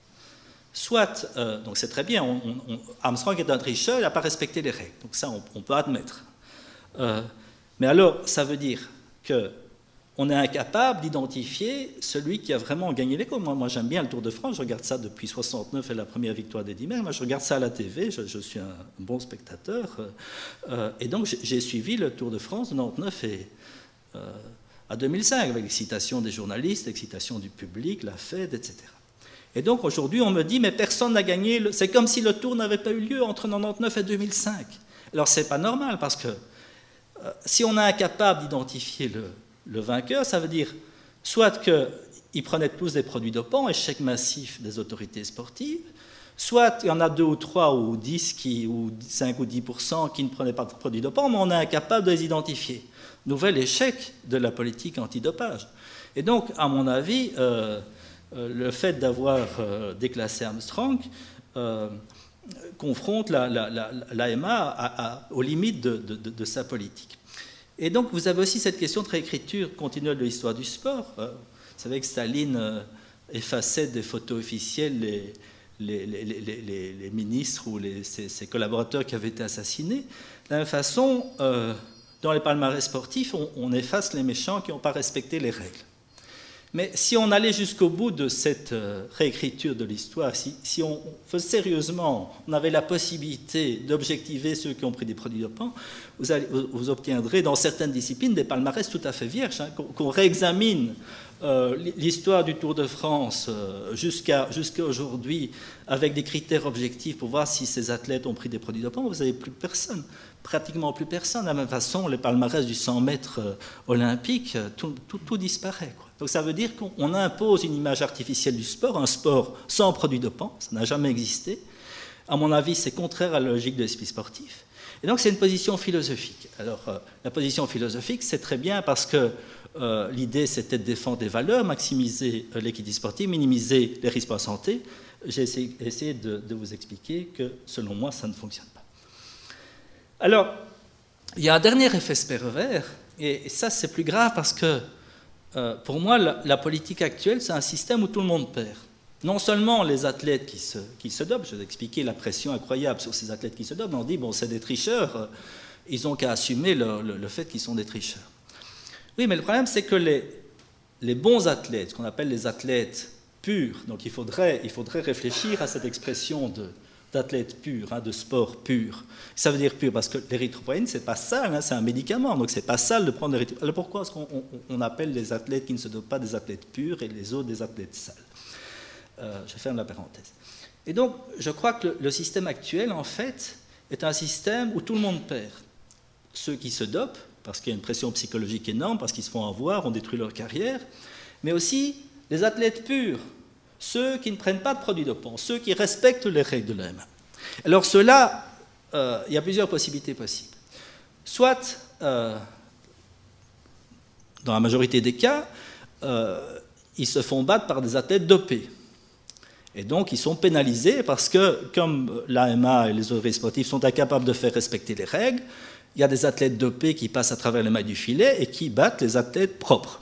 S1: soit euh, donc c'est très bien, on, on, Armstrong est un tricheur, il n'a pas respecté les règles. Donc, ça, on, on peut admettre. Euh, mais alors, ça veut dire que on est incapable d'identifier celui qui a vraiment gagné les courses. Moi, moi j'aime bien le Tour de France, je regarde ça depuis soixante-neuf et la première victoire d'Eddy Merckx. Moi, je regarde ça à la T V, je, je suis un bon spectateur. Euh, et donc, j'ai suivi le Tour de France de quatre-vingt-dix-neuf et, euh, à deux mille cinq, avec l'excitation des journalistes, l'excitation du public, la Fed, et cetera. Et donc, aujourd'hui, on me dit, mais personne n'a gagné. Le... C'est comme si le Tour n'avait pas eu lieu entre quatre-vingt-dix-neuf et deux mille cinq. Alors, c'est pas normal, parce que euh, si on est incapable d'identifier le... le vainqueur, ça veut dire soit qu'ils prenaient tous des produits dopants, échec massif des autorités sportives, soit il y en a deux ou trois ou dix, qui, ou cinq ou dix pour cent qui ne prenaient pas de produits dopants, mais on est incapable de les identifier. Nouvel échec de la politique antidopage. Et donc, à mon avis, euh, euh, le fait d'avoir euh, déclassé Armstrong euh, confronte la, la, la, l'A M A à, à, aux limites de, de, de, de sa politique. Et donc, vous avez aussi cette question de réécriture continuelle de l'histoire du sport. Vous savez que Staline effaçait des photos officielles les, les, les, les, les, les ministres ou les, ses, ses collaborateurs qui avaient été assassinés. De la même façon, euh, dans les palmarès sportifs, on, on efface les méchants qui n'ont pas respecté les règles. Mais si on allait jusqu'au bout de cette euh, réécriture de l'histoire, si, si on faisait sérieusement, on avait la possibilité d'objectiver ceux qui ont pris des produits dopants, vous, allez, vous, vous obtiendrez dans certaines disciplines des palmarès tout à fait vierges, hein, qu'on, qu'on réexamine euh, l'histoire du Tour de France euh, jusqu'à, jusqu'à aujourd'hui avec des critères objectifs pour voir si ces athlètes ont pris des produits dopants, vous n'avez plus personne. Pratiquement plus personne. De la même façon, les palmarès du cent mètres euh, olympique, tout, tout, tout disparaît, quoi. Donc ça veut dire qu'on impose une image artificielle du sport, un sport sans produits dopants, ça n'a jamais existé. À mon avis, c'est contraire à la logique de l'esprit sportif. Et donc c'est une position philosophique. Alors euh, la position philosophique, c'est très bien parce que euh, l'idée c'était de défendre des valeurs, maximiser euh, l'équité sportive, minimiser les risques pour la santé. J'ai essayé, essayé de, de vous expliquer que selon moi, ça ne fonctionne pas. Alors, il y a un dernier effet pervers, et ça c'est plus grave parce que euh, pour moi la, la politique actuelle c'est un système où tout le monde perd. Non seulement les athlètes qui se, qui se dopent, je vais expliquer la pression incroyable sur ces athlètes qui se dopent, on dit bon c'est des tricheurs, euh, ils n'ont qu'à assumer le, le, le fait qu'ils sont des tricheurs. Oui, mais le problème c'est que les, les bons athlètes, ce qu'on appelle les athlètes purs, donc il faudrait, il faudrait réfléchir à cette expression de d'athlètes purs, hein, de sport pur. Ça veut dire pur parce que l'érythropoïétine, c'est pas sale, hein, c'est un médicament, donc c'est pas sale de prendre l'érythropoïétine. Alors pourquoi est-ce qu'on on, on appelle les athlètes qui ne se dopent pas des athlètes purs et les autres des athlètes sales? euh, Je ferme la parenthèse. Et donc, je crois que le, le système actuel, en fait, est un système où tout le monde perd. Ceux qui se dopent, parce qu'il y a une pression psychologique énorme, parce qu'ils se font avoir, on détruit leur carrière, mais aussi les athlètes purs, ceux qui ne prennent pas de produits dopants, ceux qui respectent les règles de l'O M A. Alors ceux-là, euh, il y a plusieurs possibilités possibles. Soit, euh, dans la majorité des cas, euh, ils se font battre par des athlètes dopés. Et donc, ils sont pénalisés parce que, comme l'A M A et les autorités sportives sont incapables de faire respecter les règles, il y a des athlètes dopés qui passent à travers les mailles du filet et qui battent les athlètes propres.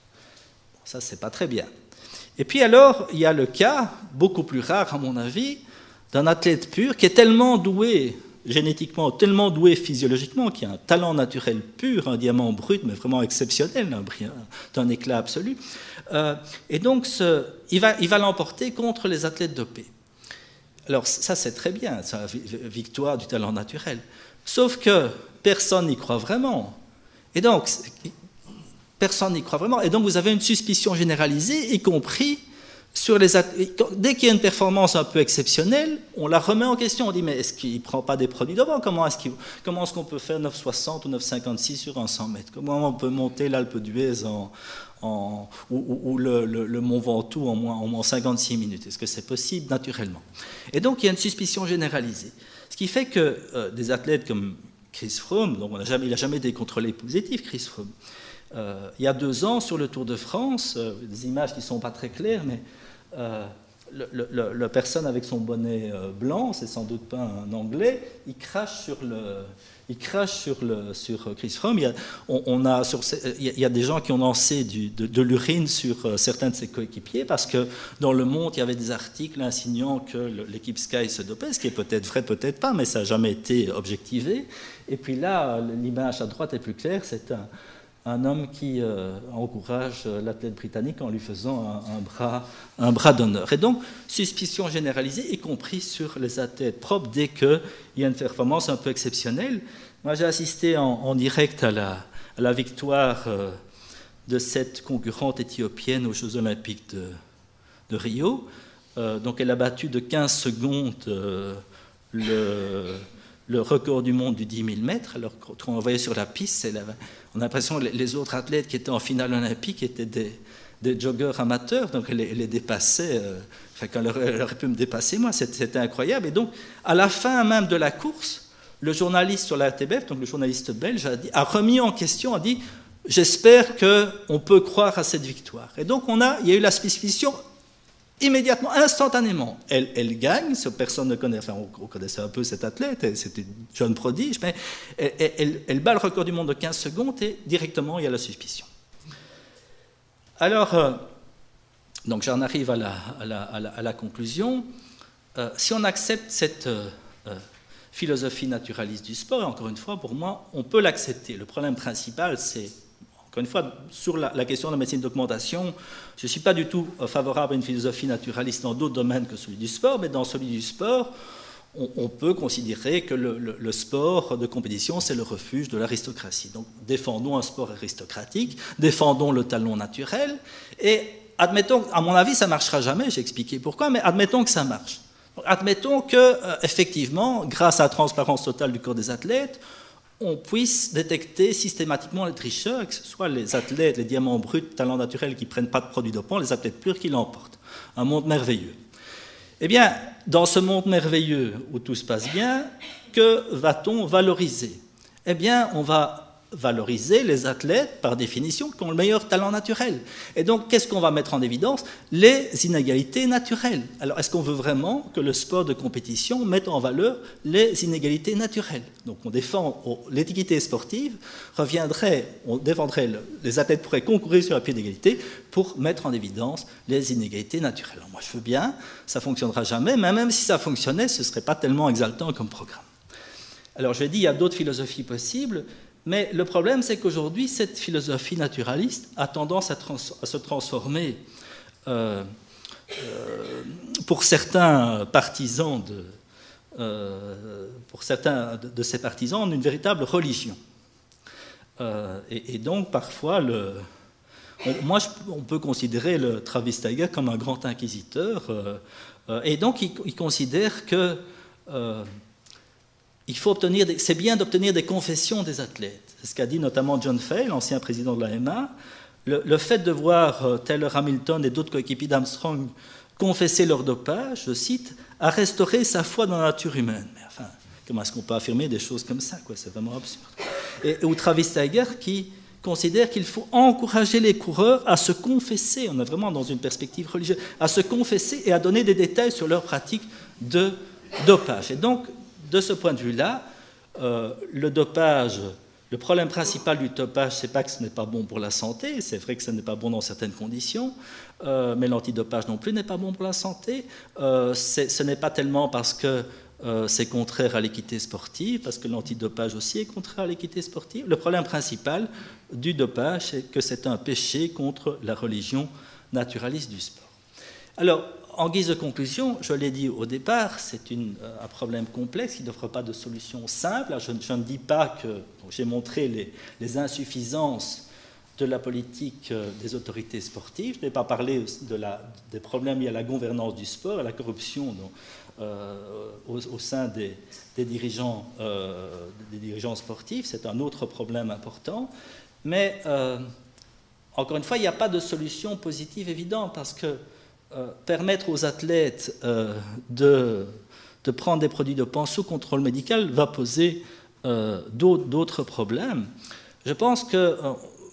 S1: Ça, c'est pas très bien. Et puis alors, il y a le cas, beaucoup plus rare à mon avis, d'un athlète pur qui est tellement doué génétiquement, tellement doué physiologiquement, qui a un talent naturel pur, un diamant brut, mais vraiment exceptionnel, d'un éclat absolu. Euh, et donc, ce, il va, il va l'emporter contre les athlètes dopés. Alors ça, c'est très bien, c'est la victoire du talent naturel. Sauf que personne n'y croit vraiment. Et donc... Personne n'y croit vraiment. Et donc, vous avez une suspicion généralisée, y compris sur les athlètes. Dès qu'il y a une performance un peu exceptionnelle, on la remet en question. On dit, mais est-ce qu'il ne prend pas des produits dopants? Comment est-ce qu'il, comment est-ce qu'on peut faire neuf soixante ou neuf cinquante-six sur un cent mètres? Comment on peut monter l'Alpe d'Huez en, en, ou, ou, ou le, le, le Mont Ventoux en moins, en moins cinquante-six minutes? Est-ce que c'est possible naturellement? Et donc, il y a une suspicion généralisée. Ce qui fait que euh, des athlètes comme Chris Froome, donc on a jamais, il n'a jamais été contrôlé positif, Chris Froome, Euh, il y a deux ans, sur le Tour de France, euh, des images qui ne sont pas très claires, mais euh, le, le, la personne avec son bonnet euh, blanc, c'est sans doute pas un Anglais, il crache sur, le, il crache sur, le, sur Chris Froome. Il y a, on, on a sur, il y a des gens qui ont lancé du, de, de l'urine sur euh, certains de ses coéquipiers, parce que dans Le Monde, il y avait des articles insinuant que le, l'équipe Sky se dopait, ce qui est peut-être vrai, peut-être pas, mais ça n'a jamais été objectivé. Et puis là, l'image à droite est plus claire, c'est un... un homme qui euh, encourage l'athlète britannique en lui faisant un, un bras, un bras d'honneur. Et donc, suspicion généralisée, y compris sur les athlètes propres, dès qu'il y a une performance un peu exceptionnelle. Moi, j'ai assisté en, en direct à la, à la victoire euh, de cette concurrente éthiopienne aux Jeux Olympiques de, de Rio. Euh, donc, elle a battu de quinze secondes euh, le... le record du monde du dix mille mètres. Alors, quand on voyait sur la piste, la, on a l'impression que les autres athlètes qui étaient en finale olympique étaient des, des joggeurs amateurs, donc elle, elle les dépassait, euh, enfin, quand elle, elle aurait pu me dépasser, moi, c'était, c'était incroyable. Et donc, à la fin même de la course, le journaliste sur la R T B F, donc le journaliste belge, a, dit, a remis en question, a dit « J'espère qu'on peut croire à cette victoire ». Et donc, on a, il y a eu la suspicion immédiatement, instantanément, elle, elle gagne, personne ne connaît, enfin on, on connaissait un peu cette athlète, c'était une jeune prodige, mais elle, elle, elle bat le record du monde de quinze secondes et directement il y a la suspicion. Alors, euh, donc j'en arrive à la, à la, à la, à la conclusion. Euh, si on accepte cette euh, euh, philosophie naturaliste du sport, et encore une fois, pour moi, on peut l'accepter. Le problème principal, c'est, Encore une fois, sur la, la question de la médecine d'augmentation, je ne suis pas du tout favorable à une philosophie naturaliste dans d'autres domaines que celui du sport, mais dans celui du sport, on, on peut considérer que le, le, le sport de compétition, c'est le refuge de l'aristocratie. Donc défendons un sport aristocratique, défendons le talent naturel, et admettons, à mon avis, ça ne marchera jamais, j'ai expliqué pourquoi, mais admettons que ça marche. Donc, admettons que, euh, effectivement, grâce à la transparence totale du corps des athlètes, on puisse détecter systématiquement les tricheurs, que ce soit les athlètes, les diamants bruts, talents naturels qui ne prennent pas de produits dopants, les athlètes purs qui l'emportent. Un monde merveilleux. Eh bien, dans ce monde merveilleux où tout se passe bien, que va-t-on valoriser? Eh bien, on va valoriser les athlètes, par définition, qui ont le meilleur talent naturel. Et donc, qu'est-ce qu'on va mettre en évidence? Les inégalités naturelles. Alors, est-ce qu'on veut vraiment que le sport de compétition mette en valeur les inégalités naturelles? Donc, on défend l'équité sportive, reviendrait, on défendrait, le, les athlètes pourraient concourir sur un pied d'égalité pour mettre en évidence les inégalités naturelles. Alors, moi, je veux bien, ça ne fonctionnera jamais, mais même si ça fonctionnait, ce ne serait pas tellement exaltant comme programme. Alors, je l'ai dit, il y a d'autres philosophies possibles. Mais le problème, c'est qu'aujourd'hui, cette philosophie naturaliste a tendance à, trans à se transformer, euh, euh, pour certains partisans, de, euh, pour certains de, de ces partisans, en une véritable religion. Euh, et, et donc, parfois, le, on, moi, je, on peut considérer le Travis Tiger comme un grand inquisiteur. Euh, euh, et donc, il, il considère que euh, il faut obtenir, c'est bien d'obtenir des confessions des athlètes. C'est ce qu'a dit notamment John Fay, l'ancien président de l'A M A. Le, le fait de voir Taylor Hamilton et d'autres coéquipiers d'Armstrong confesser leur dopage, je cite, a restauré sa foi dans la nature humaine. Mais enfin, comment est-ce qu'on peut affirmer des choses comme ça, quoi? C'est vraiment absurde. Et, ou Travis Tiger qui considère qu'il faut encourager les coureurs à se confesser, on est vraiment dans une perspective religieuse, à se confesser et à donner des détails sur leur pratique de dopage. Et donc, de ce point de vue-là, euh, le dopage, le problème principal du dopage, c'est pas que ce n'est pas bon pour la santé, c'est vrai que ce n'est pas bon dans certaines conditions, euh, mais l'antidopage non plus n'est pas bon pour la santé. Euh, ce n'est pas tellement parce que euh, c'est contraire à l'équité sportive, parce que l'antidopage aussi est contraire à l'équité sportive. Le problème principal du dopage, c'est que c'est un péché contre la religion naturaliste du sport. Alors, en guise de conclusion, je l'ai dit au départ, c'est une, un problème complexe qui n'offre pas de solution simple. Je, je ne dis pas que j'ai montré les, les insuffisances de la politique des autorités sportives. Je n'ai pas parlé de la, des problèmes liés à la gouvernance du sport, à la corruption donc, euh, au, au sein des, des, dirigeants, euh, des dirigeants sportifs. C'est un autre problème important. Mais, euh, encore une fois, il n'y a pas de solution positive évidente parce que Euh, permettre aux athlètes euh, de, de prendre des produits dopants sous contrôle médical va poser euh, d'autres problèmes. Je pense que euh,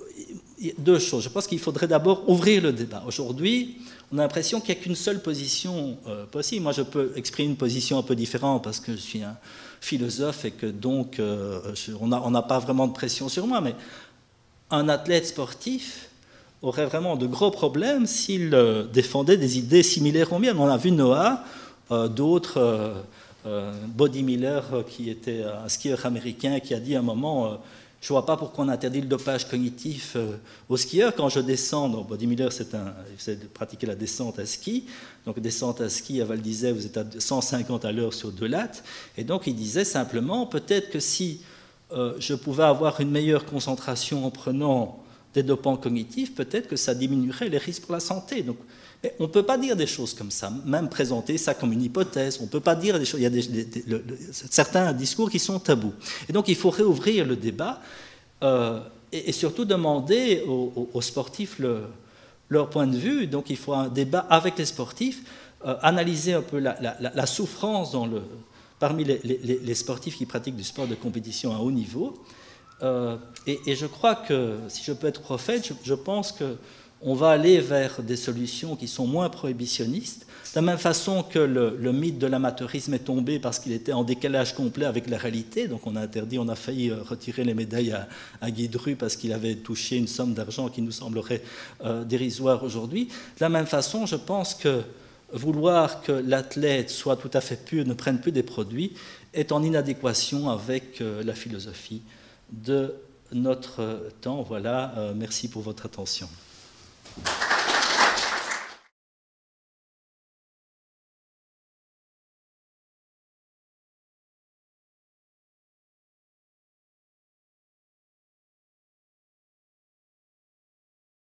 S1: deux choses. Je pense qu'il faudrait d'abord ouvrir le débat. Aujourd'hui, on a l'impression qu'il n'y a qu'une seule position euh, possible. Moi, je peux exprimer une position un peu différente parce que je suis un philosophe et que donc euh, je, on n'a pas vraiment de pression sur moi. Mais un athlète sportif aurait vraiment de gros problèmes s'il euh, défendait des idées similaires aux miennes. On a vu Noah, euh, d'autres, euh, euh, Body Miller, euh, qui était un skieur américain, qui a dit à un moment euh, « Je ne vois pas pourquoi on interdit le dopage cognitif euh, aux skieurs. Quand je descends, donc Body Miller, c'est un, il faisait de pratiquer la descente à ski. Donc descente à ski à Val d'Isère, vous êtes à cent cinquante à l'heure sur deux lattes. Et donc il disait simplement, peut-être que si euh, je pouvais avoir une meilleure concentration en prenant des dopants cognitifs, peut-être que ça diminuerait les risques pour la santé. Donc, on ne peut pas dire des choses comme ça, même présenter ça comme une hypothèse. On ne peut pas dire des choses. Il y a des, des, des, le, le, certains discours qui sont tabous. Et donc, il faut réouvrir le débat euh, et, et surtout demander aux, aux, aux sportifs le, leur point de vue. Donc, il faut un débat avec les sportifs, euh, analyser un peu la, la, la souffrance dans le, parmi les, les, les sportifs qui pratiquent du sport de compétition à haut niveau. Euh, et, et je crois que, si je peux être prophète, je, je pense qu'on va aller vers des solutions qui sont moins prohibitionnistes, de la même façon que le, le mythe de l'amateurisme est tombé parce qu'il était en décalage complet avec la réalité. Donc on a interdit, on a failli retirer les médailles à, à Guy Dru parce qu'il avait touché une somme d'argent qui nous semblerait euh, dérisoire aujourd'hui. De la même façon, je pense que vouloir que l'athlète soit tout à fait pur, ne prenne plus des produits, est en inadéquation avec euh, la philosophie de notre temps. Voilà, merci pour votre attention.